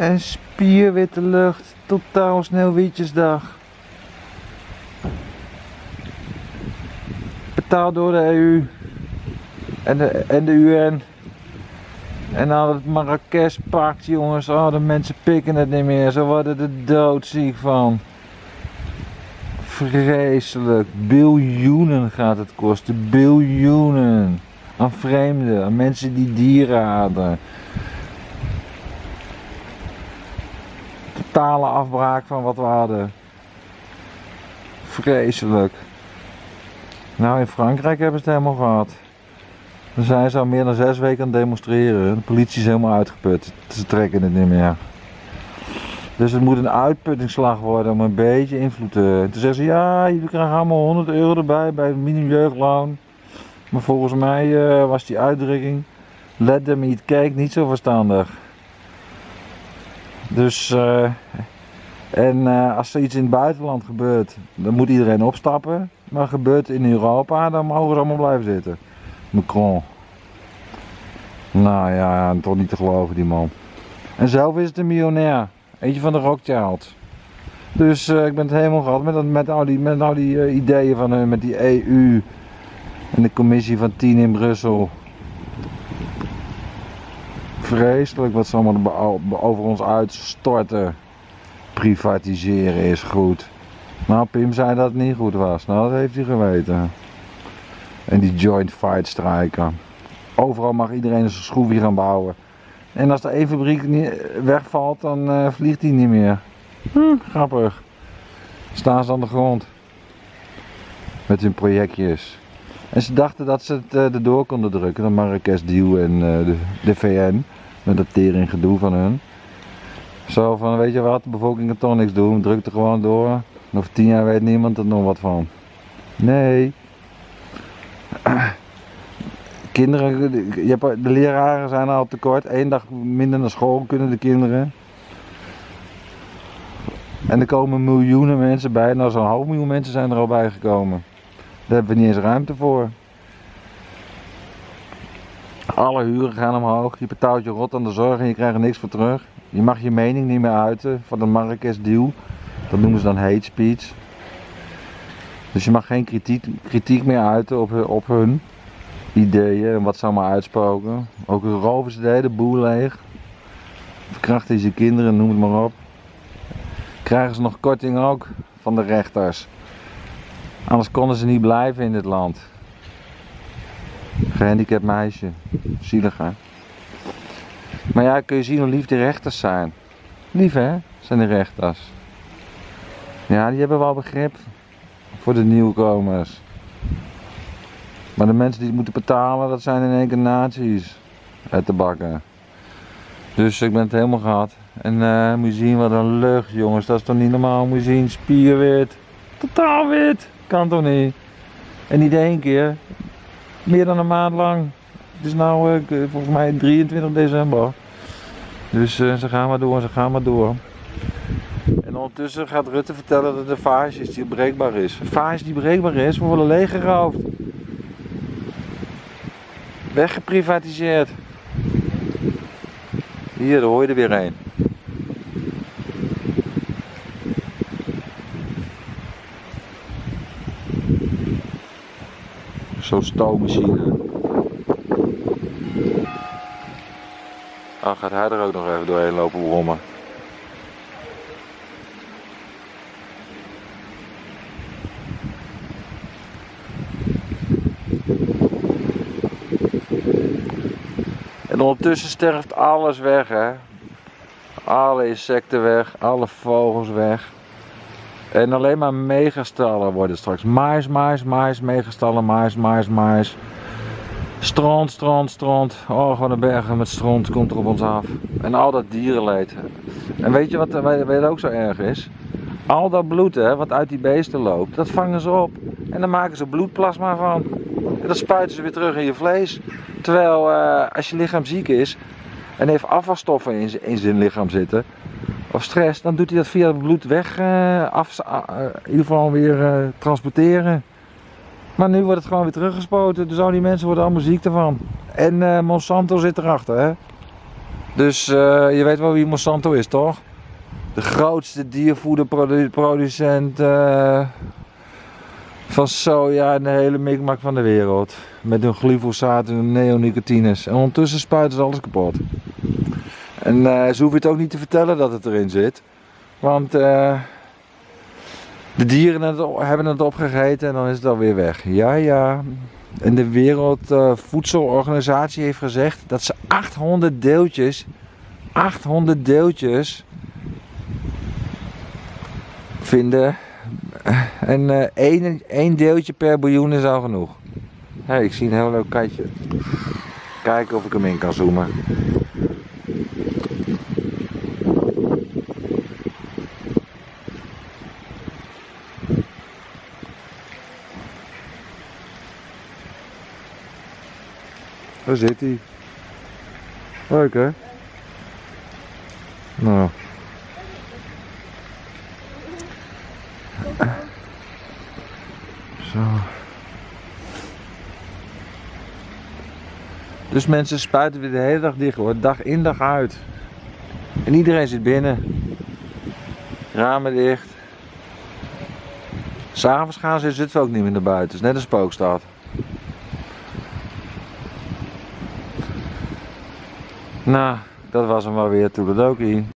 En spierwitte lucht, totaal sneeuwwitjesdag. Betaald door de EU en de UN. En dan het Marrakesh-pact, jongens. Oh, de mensen pikken het niet meer. Ze worden er doodziek van. Vreselijk. Biljoenen gaat het kosten. Biljoenen. Aan vreemden. Aan mensen die dieren haten. Totale afbraak van wat we hadden. Vreselijk. Nou, in Frankrijk hebben ze het helemaal gehad. Dan zijn ze al meer dan 6 weken aan het demonstreren. De politie is helemaal uitgeput. Ze trekken het niet meer. Dus het moet een uitputtingsslag worden om een beetje invloed te... Toen zeggen ze, ja, jullie krijgen allemaal 100 euro erbij bij het minimumjeugdloon. Maar volgens mij was die uitdrukking, let them eat cake, niet zo verstandig. Dus, als er iets in het buitenland gebeurt, dan moet iedereen opstappen. Maar gebeurt in Europa, dan mogen ze allemaal blijven zitten. Macron. Nou ja, toch niet te geloven die man. En zelf is het een miljonair. Eentje van de Rothschilds. Dus ik ben het helemaal gehad met al die ideeën van hun, met die EU. En de commissie van 10 in Brussel. Vreselijk wat ze allemaal over ons uitstorten. Privatiseren is goed. Nou, Pim zei dat het niet goed was. Nou, dat heeft hij geweten. En die joint fight strijken. Overal mag iedereen een schroefje gaan bouwen. En als er één fabriek wegvalt, dan vliegt die niet meer. Grappig. Staan ze aan de grond. Met hun projectjes. En ze dachten dat ze het erdoor konden drukken. De Marrakesh deal en de VN. Met dat tering gedoe van hun. Zo van, weet je wat, de bevolking kan toch niks doen. Druk er gewoon door. En over 10 jaar weet niemand er nog wat van. Nee. Kinderen, de leraren zijn al tekort. 1 dag minder naar school kunnen de kinderen. En er komen miljoenen mensen bij. Nou, zo'n 500.000 mensen zijn er al bij gekomen. Daar hebben we niet eens ruimte voor. Alle huren gaan omhoog. Je betaalt je rot aan de zorg en je krijgt er niks voor terug. Je mag je mening niet meer uiten van de Marrakesh deal. Dat noemen ze dan hate speech. Dus je mag geen kritiek meer uiten op hun ideeën en wat ze allemaal uitspoken. Ook roven ze de hele boel leeg. Verkrachten ze kinderen, noem het maar op. Krijgen ze nog korting ook van de rechters. Anders konden ze niet blijven in dit land. Gehandicapt meisje. Zielig, hè? Maar ja, kun je zien hoe lief die rechters zijn. Lief, hè? Zijn die rechters. Ja, die hebben wel begrip voor de nieuwkomers. Maar de mensen die het moeten betalen, dat zijn in één keer nazi's uit de bakken. Dus ik ben het helemaal gehad. En moet je zien wat een lucht, jongens. Dat is toch niet normaal? Moet je zien, spierwit. Totaal wit. Kan toch niet? En niet 1 keer. Meer dan een maand lang. Het is nou volgens mij 23 december. Dus ze gaan maar door, ze gaan maar door. En ondertussen gaat Rutte vertellen dat de vaas is die breekbaar is. Een vaas die breekbaar is, we worden leeggeroofd. Weggeprivatiseerd. Hier, daar hoor je er weer een. Zo'n stoommachine. Oh, gaat hij er ook nog even doorheen lopen brommen. En ondertussen sterft alles weg, hè. Alle insecten weg, alle vogels weg. En alleen maar megastallen worden straks. Mais, megastallen, mais. Stront. Oh, gewoon een bergen met stront komt er op ons af. En al dat dierenleed. En weet je wat ook zo erg is? Al dat bloed, hè, wat uit die beesten loopt, dat vangen ze op. En dan maken ze bloedplasma van. En dat spuiten ze weer terug in je vlees. Terwijl als je lichaam ziek is en heeft afvalstoffen in zijn lichaam zitten, of stress, dan doet hij dat via het bloed weg, in ieder geval weer transporteren. Maar nu wordt het gewoon weer teruggespoten, dus al die mensen worden allemaal ziek ervan. En Monsanto zit erachter, hè. Dus je weet wel wie Monsanto is, toch? De grootste diervoederproducent van soja en de hele mikmak van de wereld. Met hun glyfosaat en hun neonicotines. En ondertussen spuiten ze alles kapot. En ze hoeven het ook niet te vertellen dat het erin zit. Want de dieren hebben het opgegeten en dan is het alweer weg. Ja, ja. En de Wereldvoedselorganisatie heeft gezegd dat ze 800 deeltjes vinden. En één deeltje per biljoen is al genoeg. Hey, ik zie een heel leuk katje. Kijken of ik hem in kan zoomen. Daar zit hij. Leuk hè? Nou. Zo. Dus mensen spuiten weer de hele dag dicht hoor. Dag in dag uit. En iedereen zit binnen. Ramen dicht. 'S Avonds gaan ze in Zutphen ook niet meer naar buiten. Het is net een spookstad. Nou, dat was hem wel weer. Toedeledokie.